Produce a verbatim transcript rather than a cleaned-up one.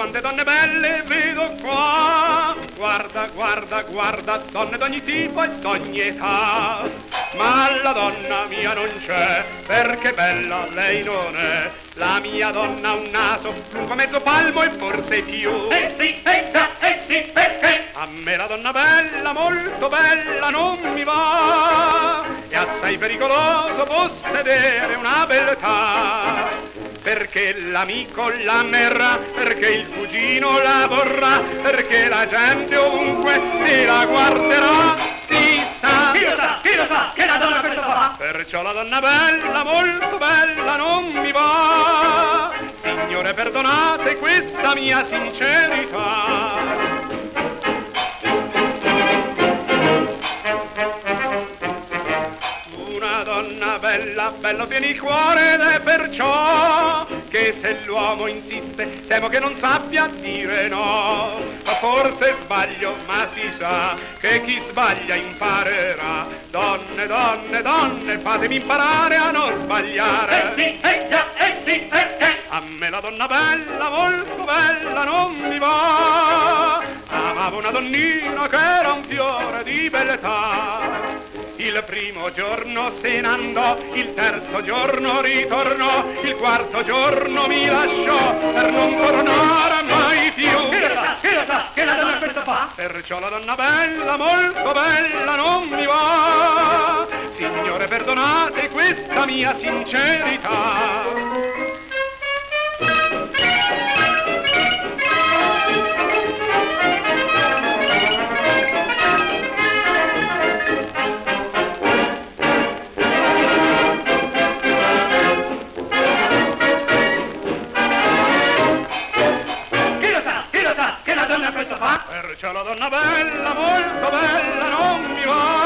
quante donne belle vedo qua. Guarda, guarda, guarda, donne d'ogni tipo e d'ogni età. Ma la donna mia non c'è, perché bella lei non è. La mia donna ha un naso lungo mezzo palmo e forse più. Eh sì, eh già, eh sì, perché? A me la donna bella, molto bella, non mi va. È assai pericoloso possedere una beltà. Perché l'amico l'amerà, perché il cugino la vorrà, perché la gente ovunque te la guarderà, si sa. Chi lo sa, chi lo sa, che la donna questo fa? Perciò la donna bella, molto bella, non mi va. Signore, perdonate questa mia sincerità. Una donna bella, bello tiene il cuore ed è perciò che se l'uomo insiste temo che non sappia dire no. Ma forse sbaglio, ma si sa che chi sbaglia imparerà. Donne, donne, donne, fatemi imparare a non sbagliare. Eh sì, eh già, eh sì, perché? A me la donna bella, molto bella, non mi va. Amavo una donnina che era un fiore di bellezza. Il primo giorno se n'andò, il terzo giorno ritornò, il quarto giorno mi lasciò per non tornare mai più. Chi lo sa, chi lo sa, che la donna questo fa? Perciò la donna bella, molto bella, non mi va. Signore, perdonate questa mia sincerità. Perciò la donna bella, molto bella, non mi va.